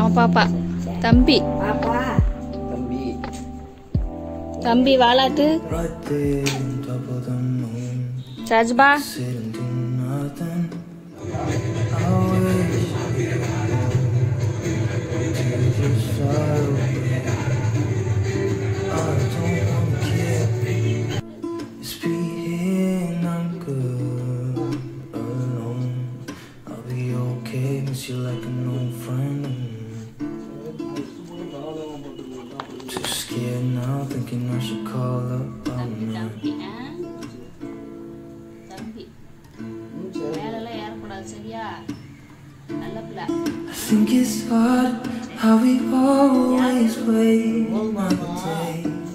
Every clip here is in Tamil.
பாப்பா தம்பி பாப்பா தம்பி தம்பி வாலாட்டு சஜ்பா You like an old friend. Too scared now, thinking I should call up all night. I think it's hard how we always wait another day.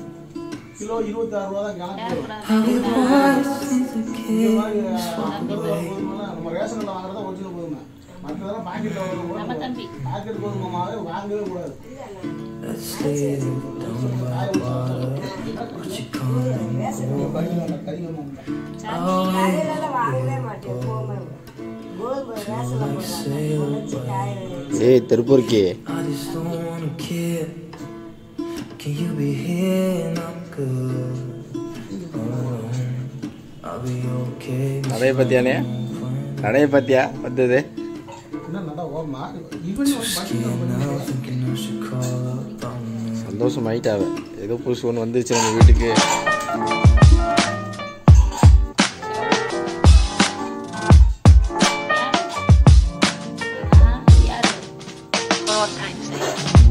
How we watch the kids walk away. Let's live down by water. What you coming for? Hey, terpurki. I just don't wanna care. Can you be here and I'm good? I'll be okay. Nadai pathya ne? Nadai pathya vandhathu. சந்தோஷம் ஆயிட்டாவ ஏதோ புதுசு ஒன்று வந்துருச்சு நம்ம வீட்டுக்கு